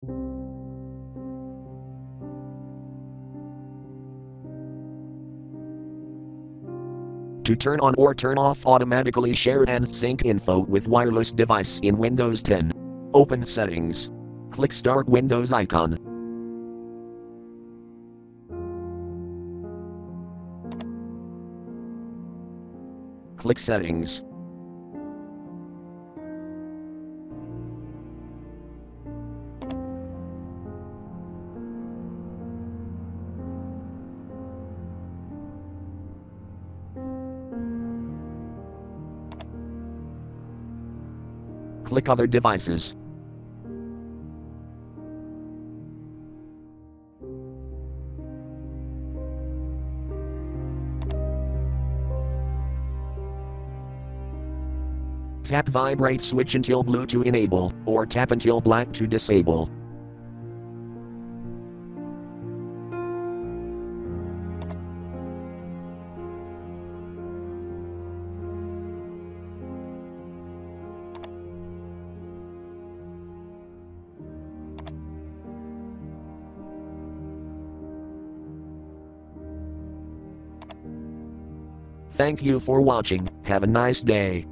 To turn on or turn off automatically share and sync info with wireless device in Windows 10. Open Settings. Click Start Windows icon. Click Settings. Click Other Devices. Tap Vibrate switch until blue to enable, or tap until black to disable. Thank you for watching. Have a nice day.